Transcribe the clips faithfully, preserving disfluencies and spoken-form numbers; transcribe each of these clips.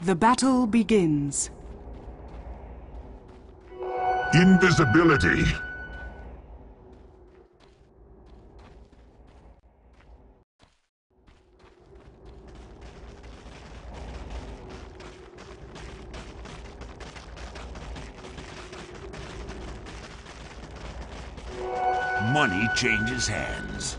The battle begins. Invisibility. Money changes hands.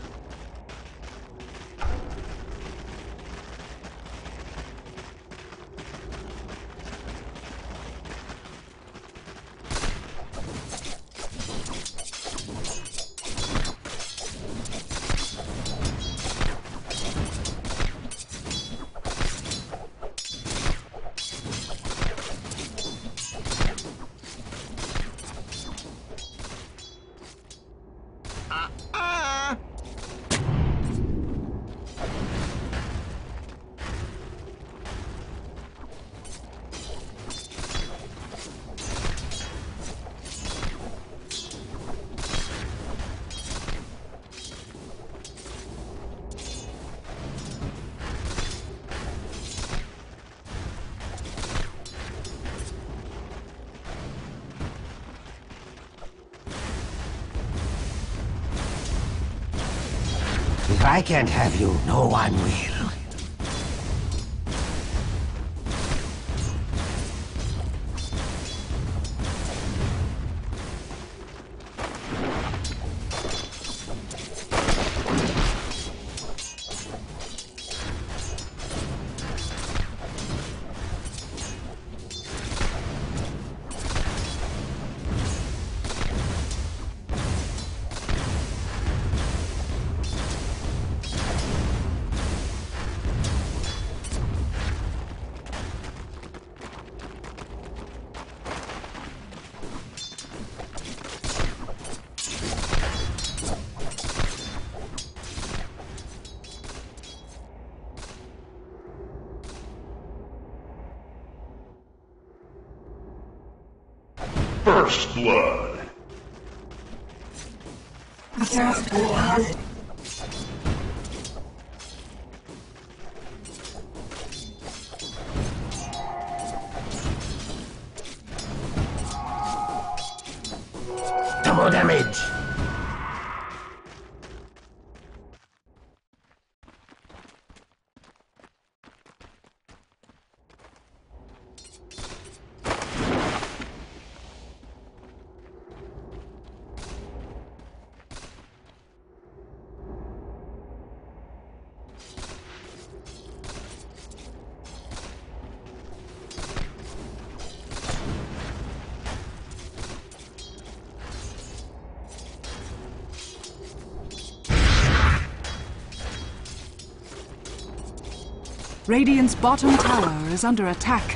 If I can't have you, no one will. First blood. First blood. Double damage. Radiant's bottom tower is under attack.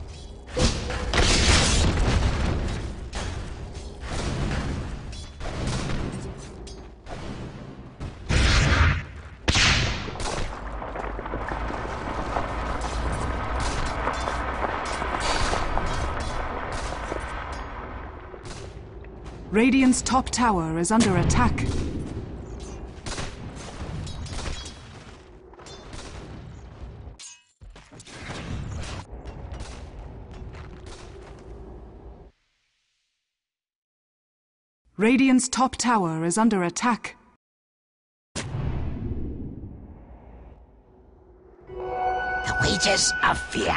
Radiant's top tower is under attack. Radiant's top tower is under attack. The wages of fear.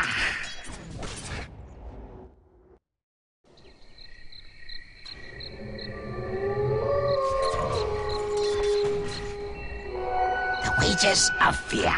The wages of fear.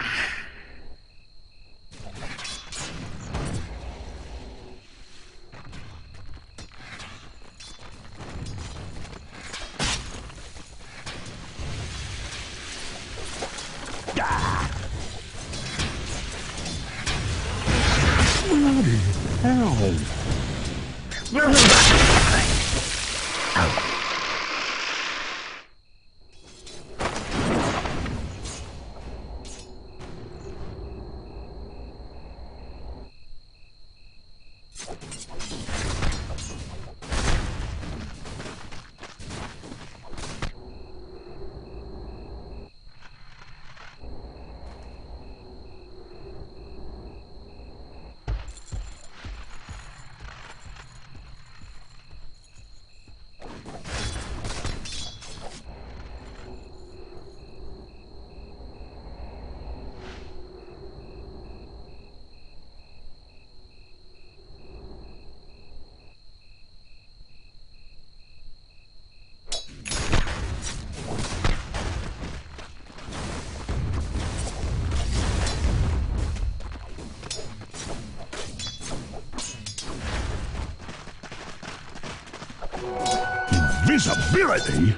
Invisibility?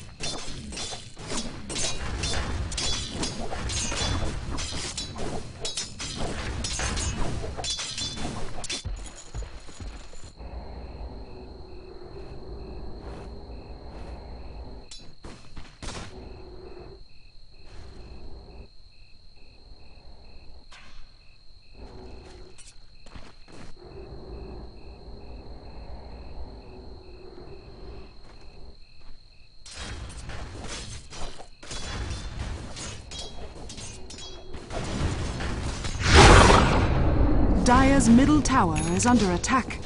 Dire's middle tower is under attack.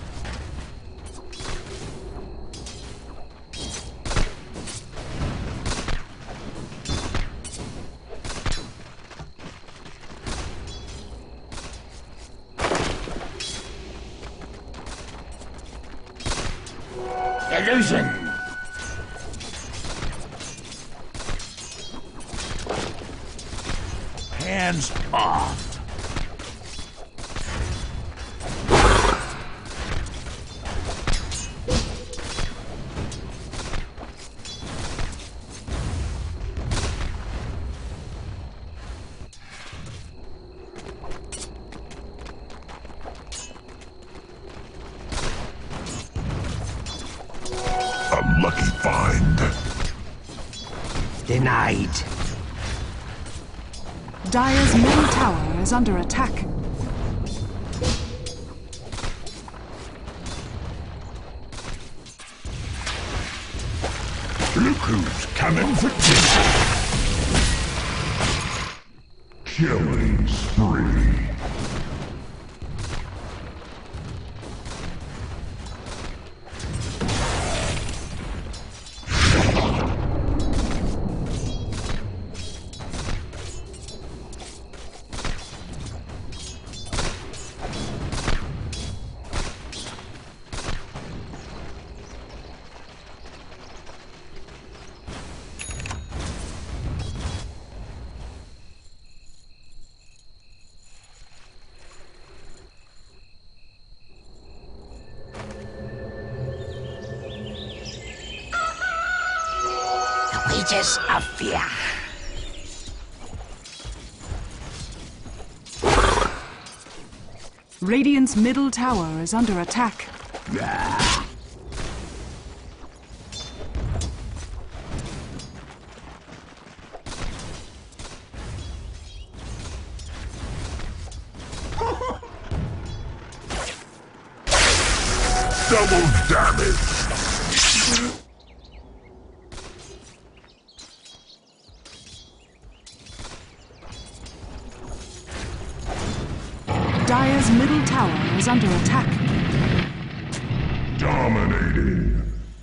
Illusion! Hands off. A lucky find. Denied. Dire's middle tower is under attack. Look who's coming for dinner. Killing spree. Wages of fear. Radiant's middle tower is under attack. Double damage. Dire's middle tower is under attack. Dominating.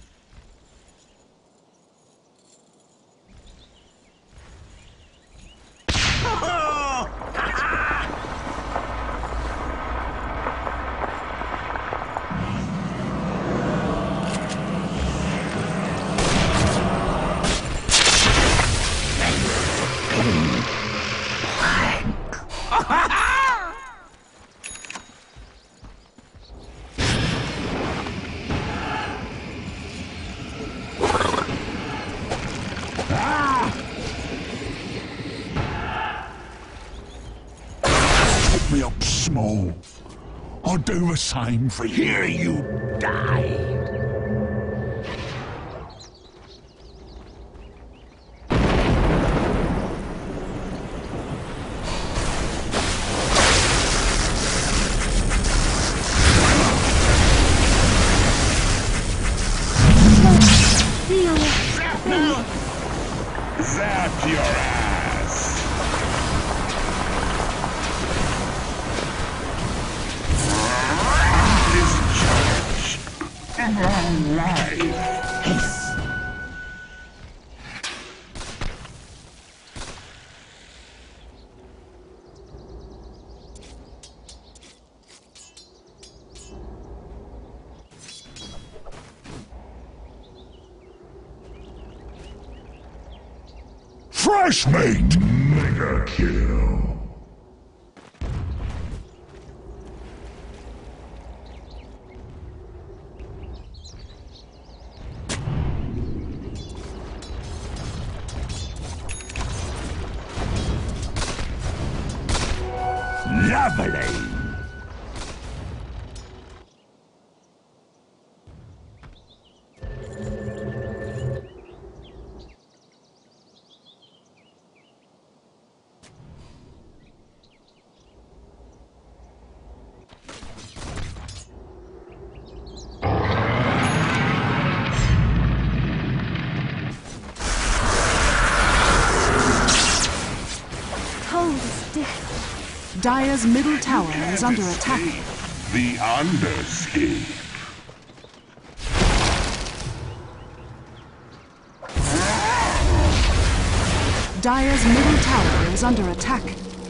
Me up small. I'll do the same for you. Here you die. Zap your ass. Fresh meat! Mega kill. Lovely! Dire's middle tower is under attack. The Underscape. Dire's middle tower is under attack.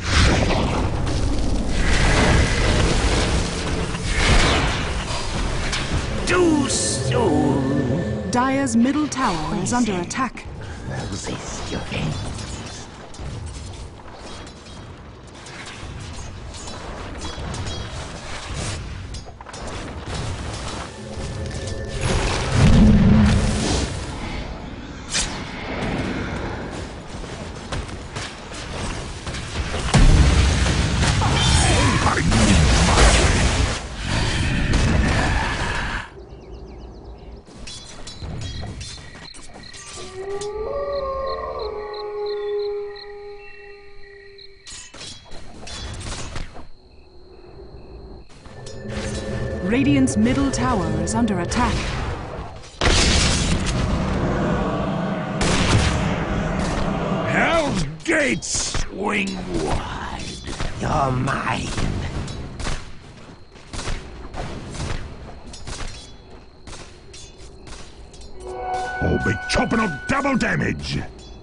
Too soon. Dire's middle tower is under attack. Resist your end. Radiant's middle tower is under attack. Hell's Gates swing Wide. You're mine. I'll be chopping up double damage.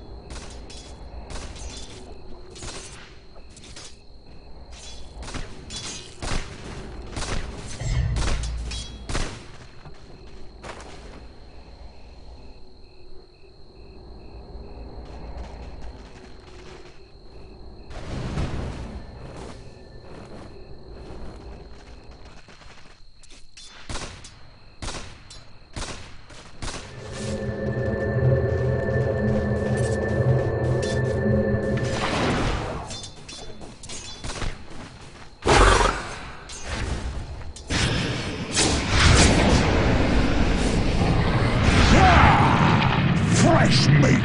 Fresh meat!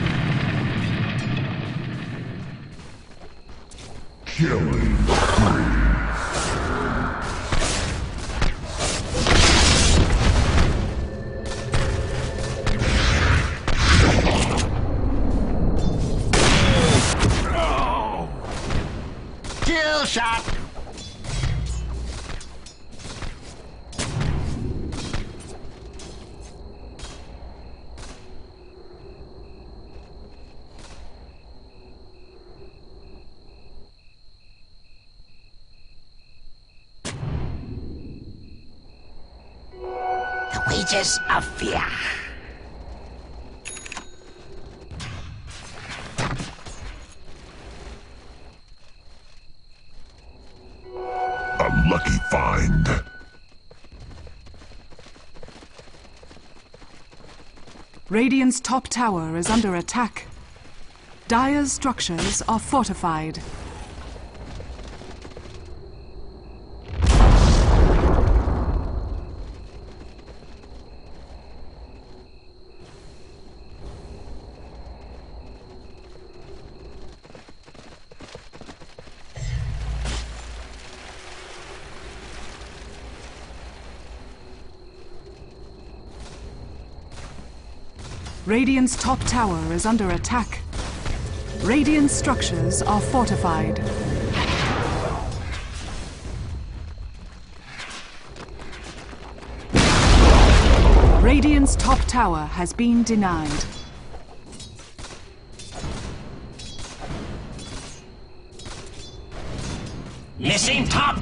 Killing spree! Kill shot. The wages of fear. A lucky find. Radiant's top tower is under attack. Dire's structures are fortified. Radiant's top tower is under attack. Radiant's structures are fortified. Radiant's top tower has been denied. Missing top.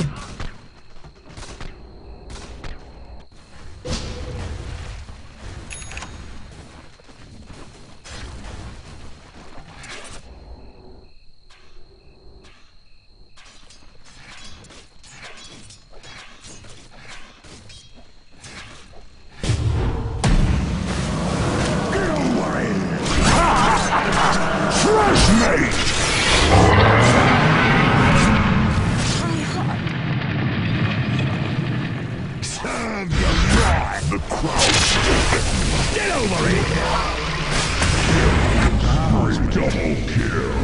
Fresh meat! Double kill.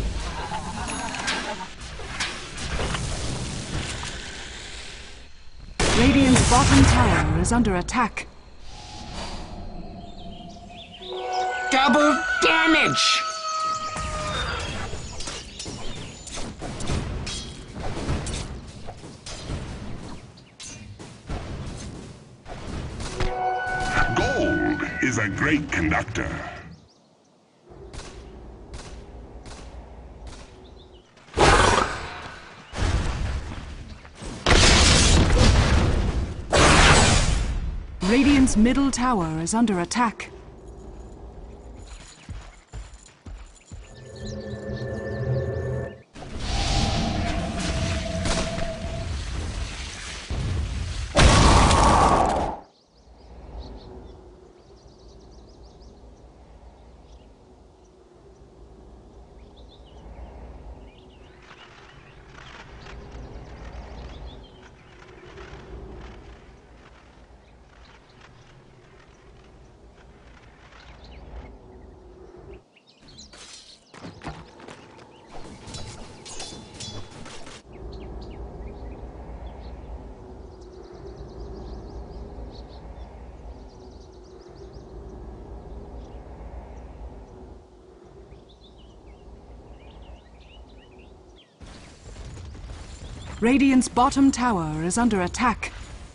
Radiant's bottom tower is under attack. Double damage! Gold is a great conductor. Radiant's middle tower is under attack. Radiant's bottom tower is under attack.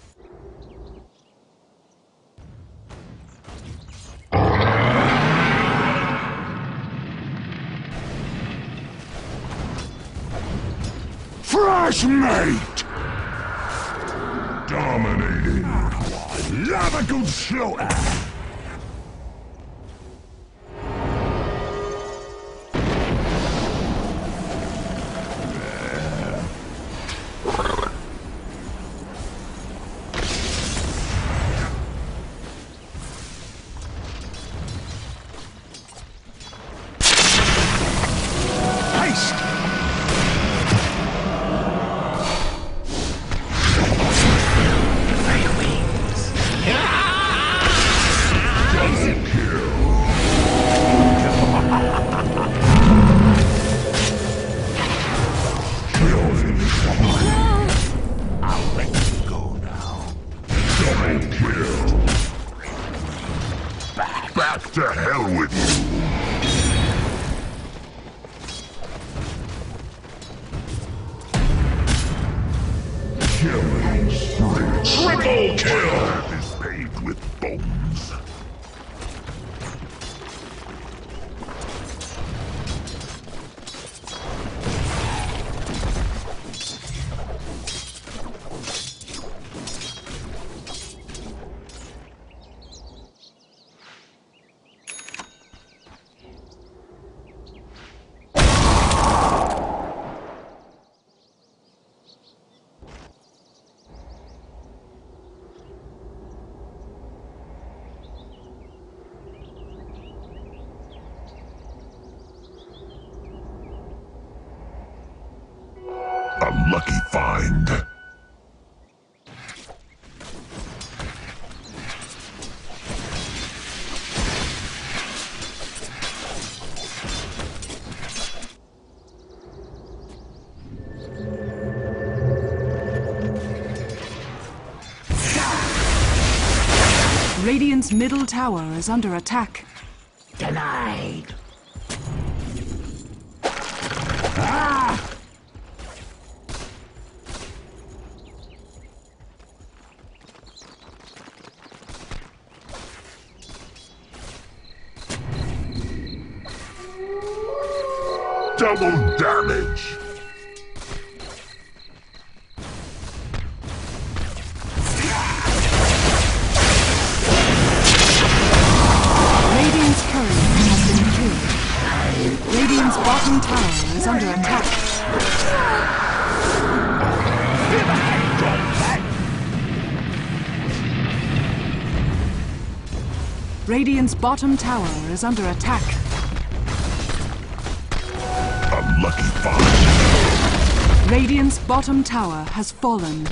Fresh mate! Dominating. Love a good slaughter. Back to hell with you! Killing spree! Triple kill! Earth is paved with bones. A lucky find. Radiant's middle tower is under attack. Denied. Double damage! Radiant's courier has been killed. Radiant's bottom tower is under attack. Radiant's bottom tower is under attack. Lucky find. Radiant's bottom tower has fallen.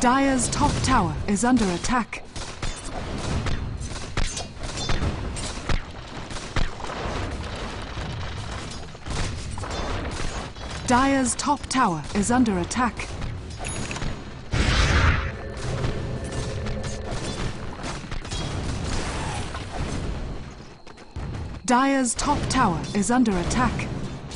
Dire's top tower is under attack. Dire's top tower is under attack. Dire's top tower is under attack.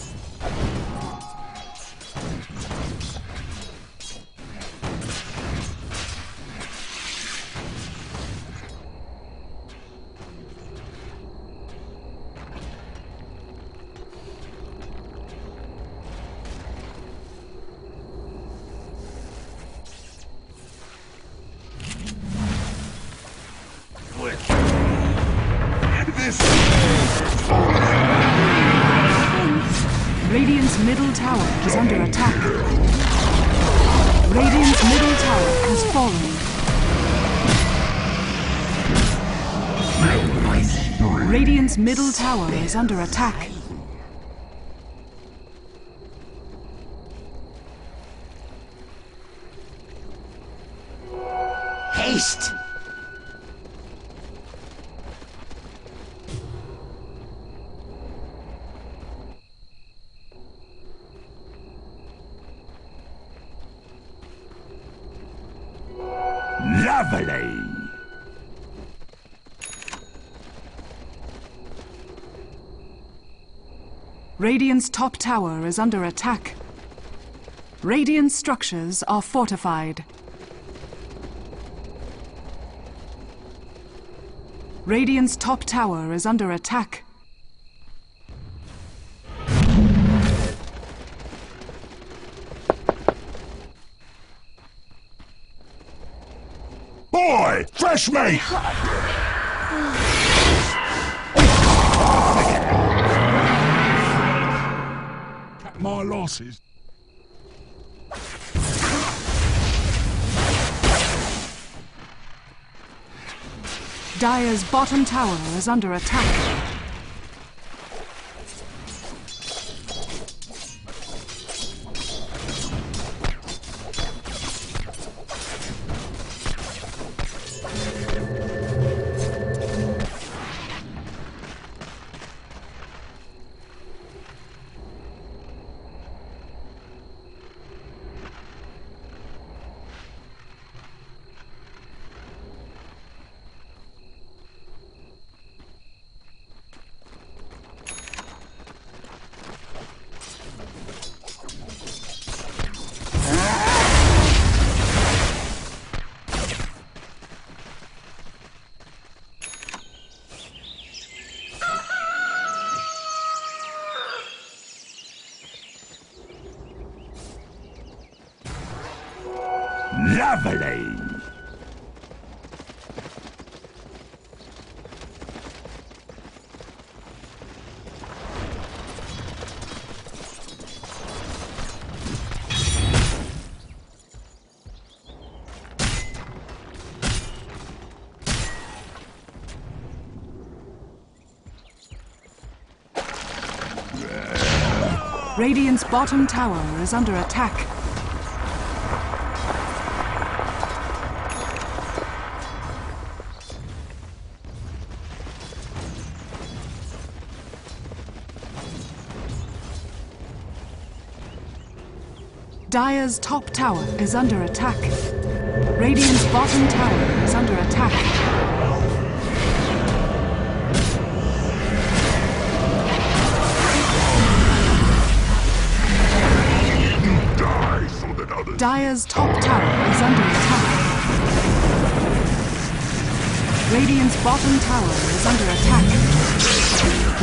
Radiant's middle tower is under attack. Radiant's middle tower has fallen. Radiant's middle tower is under attack. Haste! Lovely! Radiant's top tower is under attack. Radiant structures are fortified. Radiant's top tower is under attack. Boy, fresh meat! Cut my losses. Dire's bottom tower is under attack. Lovely! Radiant's bottom tower is under attack. Dire's top tower is under attack. Radiant's bottom tower is under attack. Dire's top tower is under attack. Radiant's bottom tower is under attack.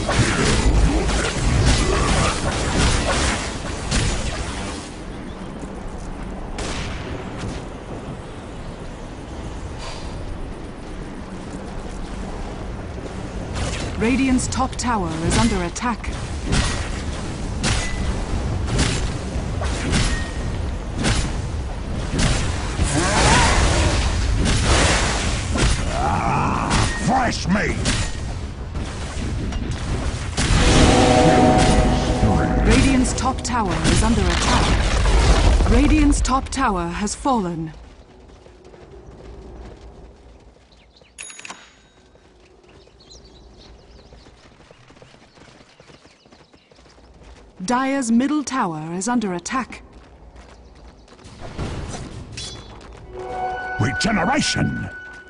Radiant's top tower is under attack. Fresh meat! Radiant's top tower is under attack. Radiant's top tower has fallen. Dire's middle tower is under attack. Regeneration!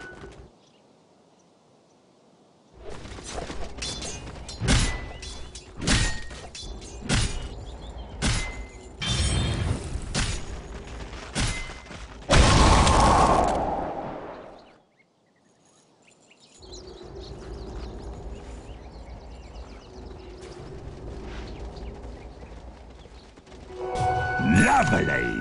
Lovely!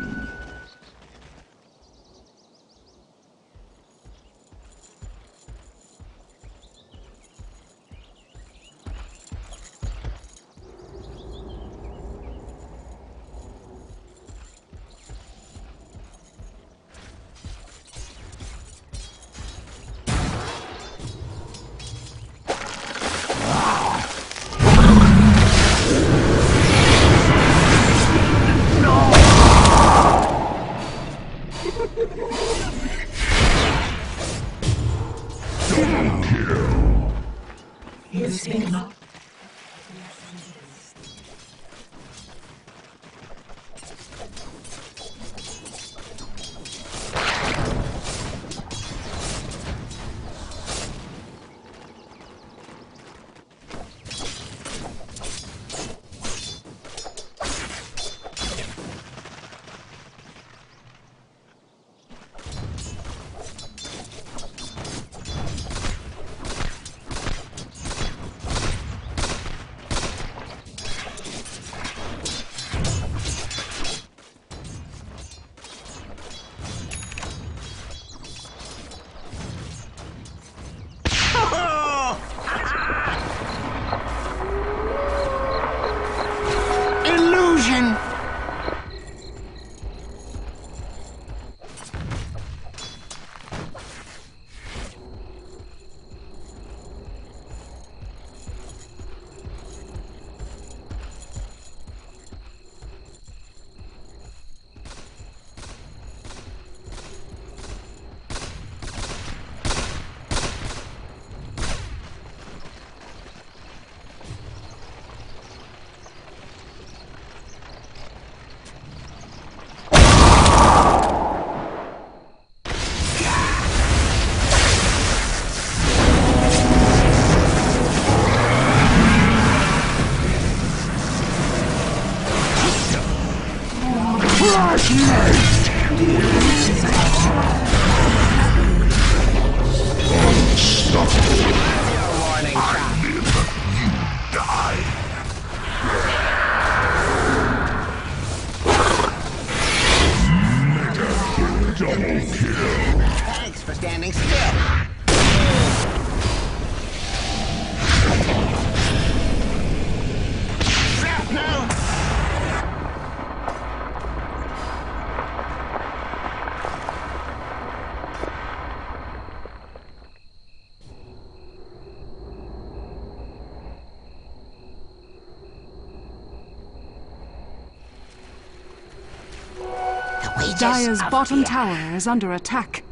Illusion! Thanks for standing still. Shrapnel! Dire's bottom tower is under attack.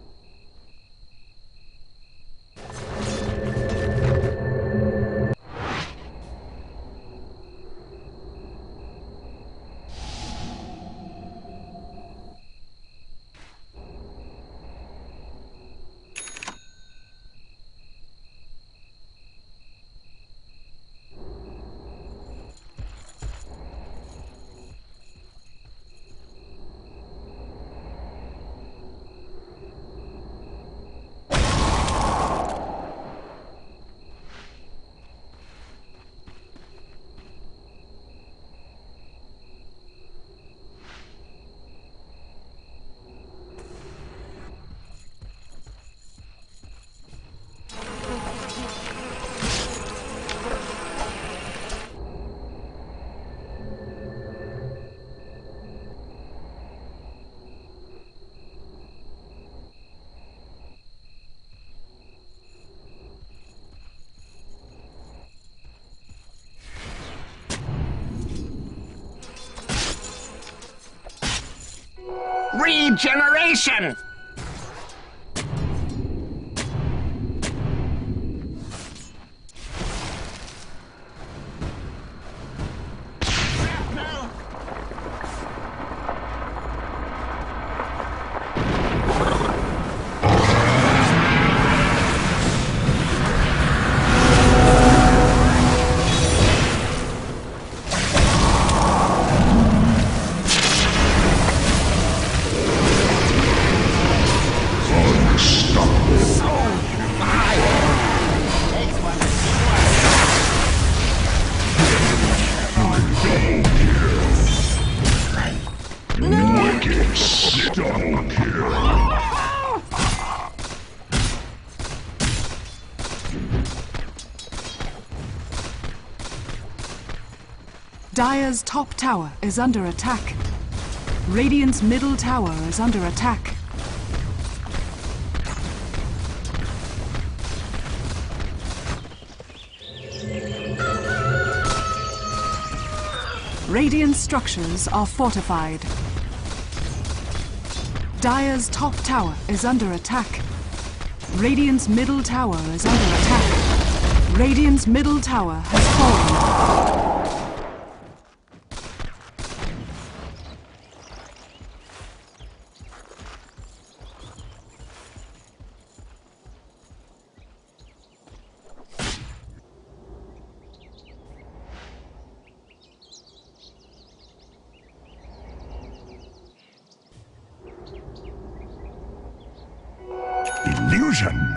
Regeneration! Double kill. Dire's top tower is under attack. Radiant's middle tower is under attack. Radiant structures are fortified. Dire's top tower is under attack. Radiant's middle tower is under attack. Radiant's middle tower has fallen. Illusion.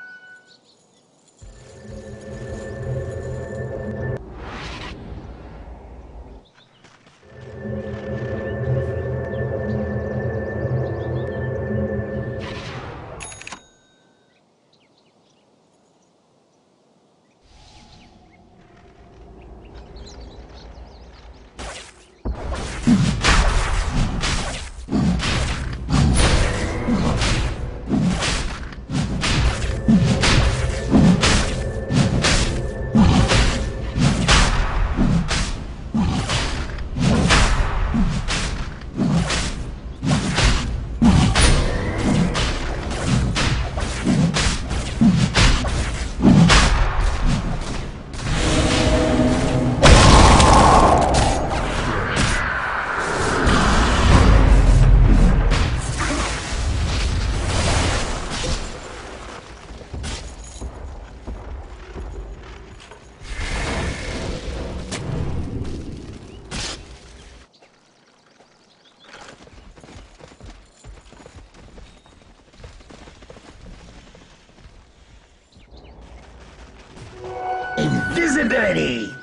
Invisibility!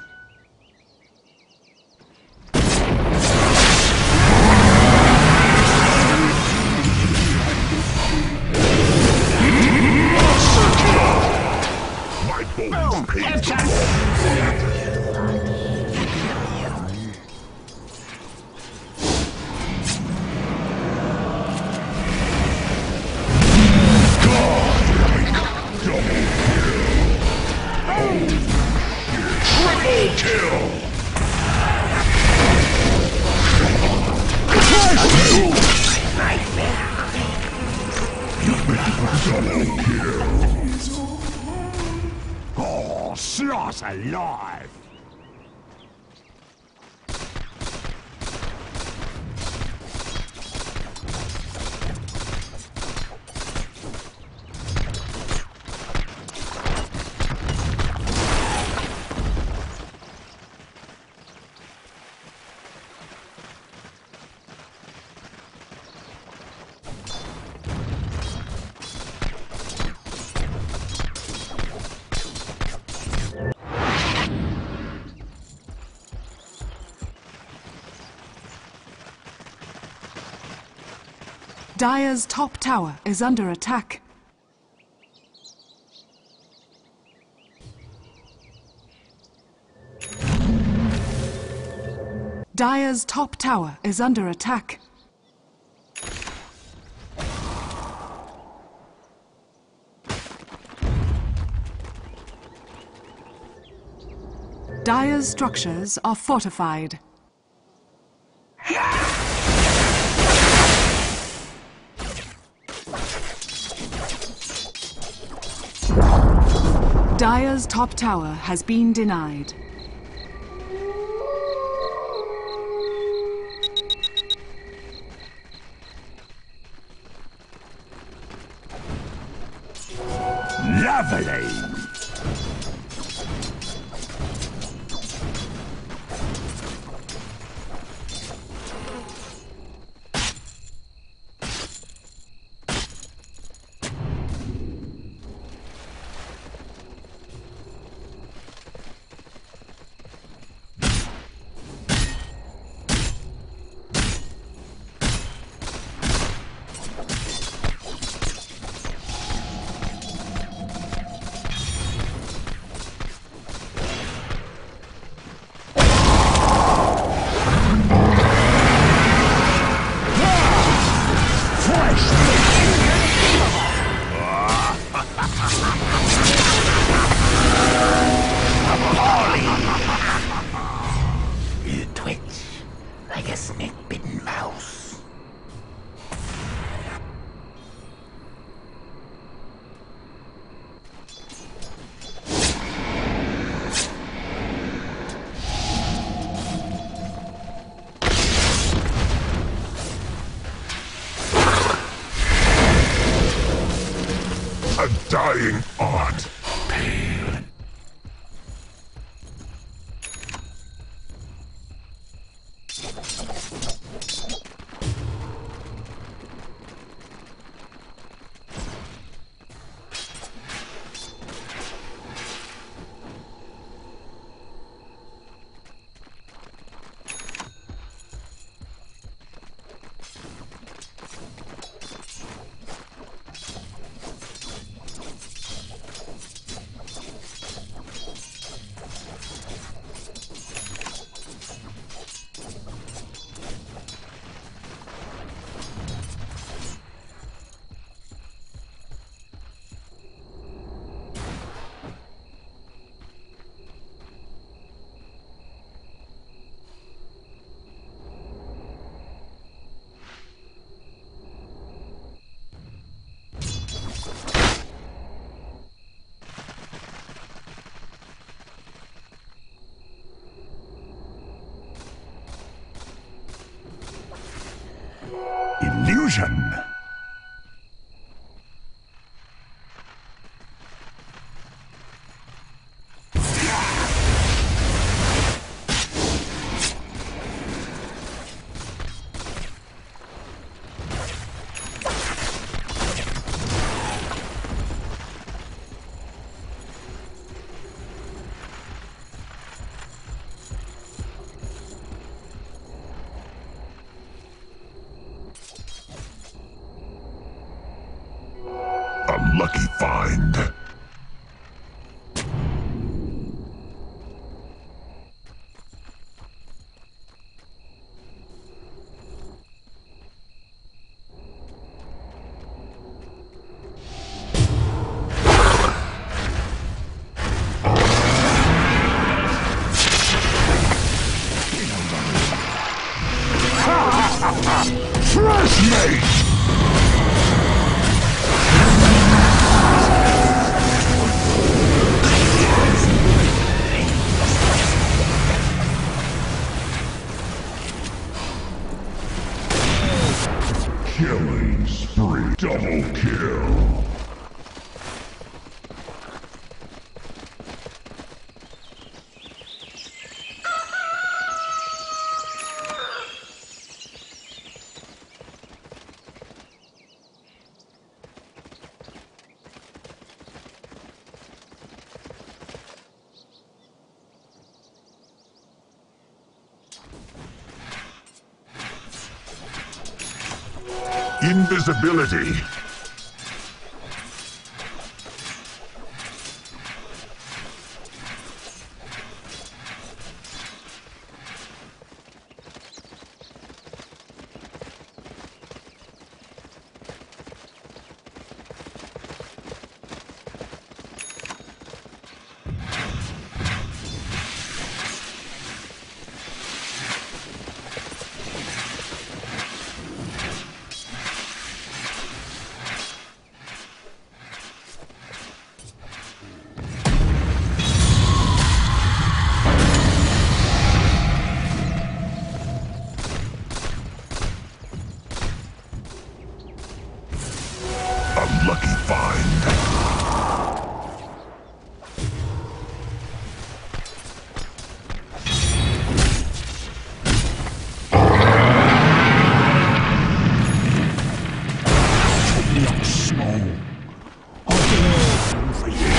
My bones Boom! paid Headshot! Triple kill! Double kill! Oh, Sloth's alive. Dire's top tower is under attack. Dire's top tower is under attack. Dire's structures are fortified. Dire's top tower has been denied. Lovely. illusion. A lucky find. Fresh mate! Killing spree. Double kill. Invisibility. A lucky find. Not small. I'll do anything for you.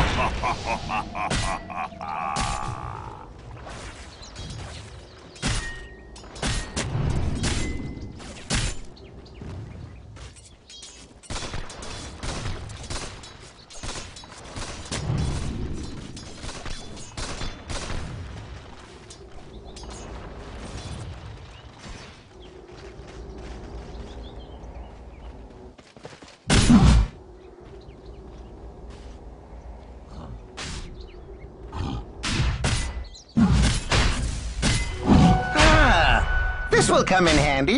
This will come in handy.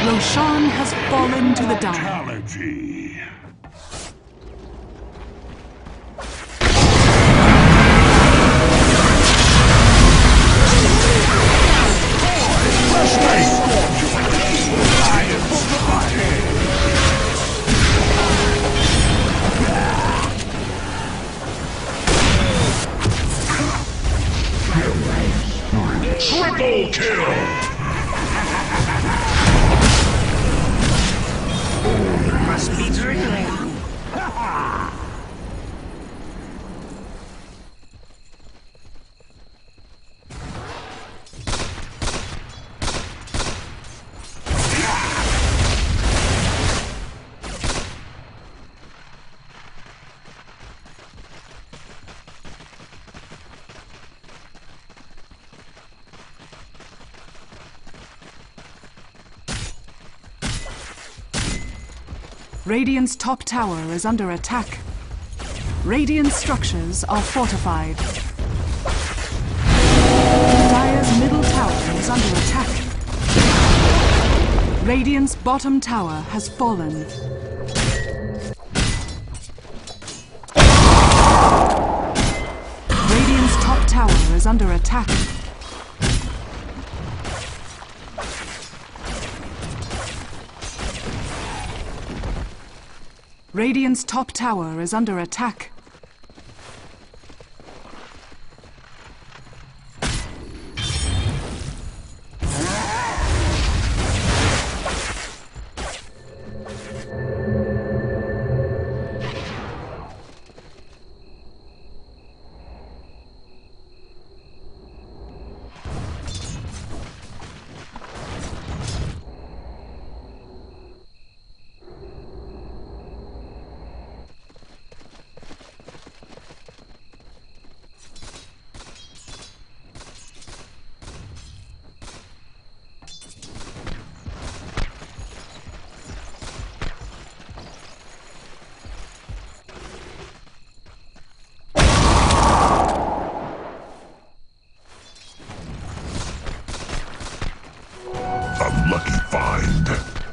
Roshan has fallen to the Dire. Fatality. Triple kill! Must be drilling. Radiant's top tower is under attack. Radiant structures are fortified. Dire's middle tower is under attack. Radiant's bottom tower has fallen. Radiant's top tower is under attack. Radiant's top tower is under attack. Lucky find.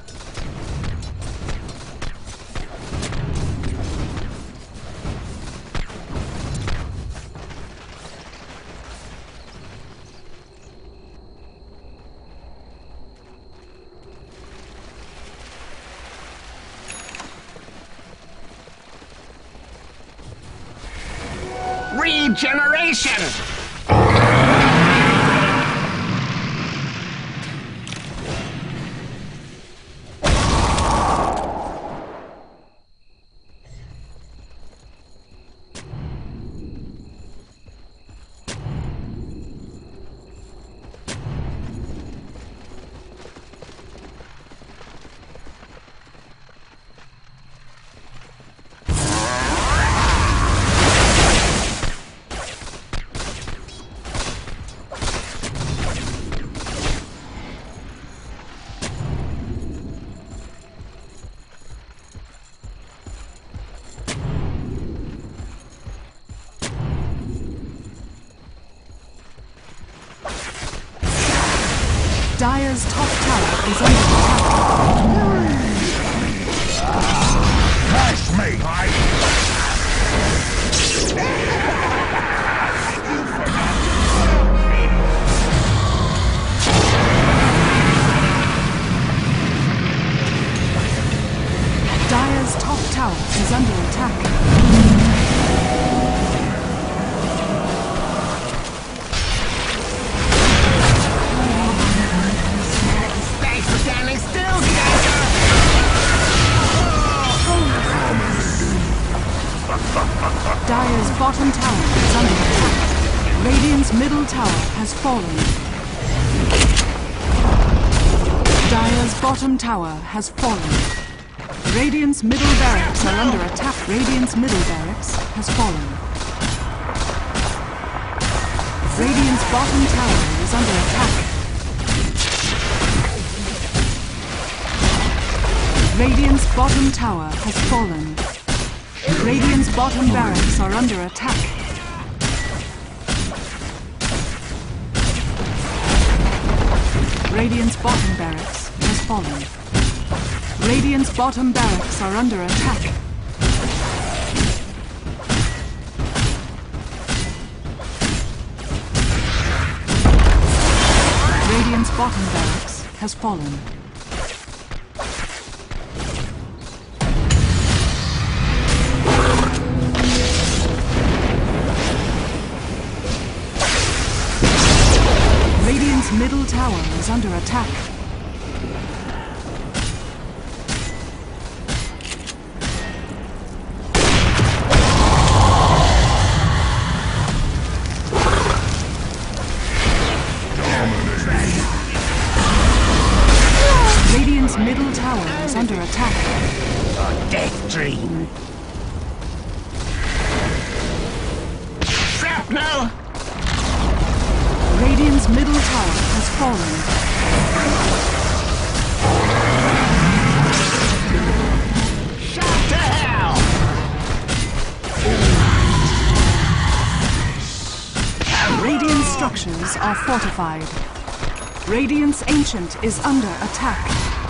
Regeneration! Dire's top tower is under attack. Catch me! Dire's top tower is under attack. Dire's bottom tower is under attack. Radiant's middle tower has fallen. Dire's bottom tower has fallen. Radiant's middle barracks are under attack. Radiant's middle barracks has fallen. Radiant's bottom tower is under attack. Radiant's bottom tower has fallen. Radiant's bottom barracks are under attack. Radiant's bottom barracks has fallen. Radiant's bottom barracks are under attack. Radiant's bottom barracks has fallen. Radiant's middle tower is under attack. Radiant's middle tower is under attack. A death dream. Shrapnel! Radiant's middle tower has fallen. Shot to hell! Radiant structures are fortified. Radiant's Ancient is under attack.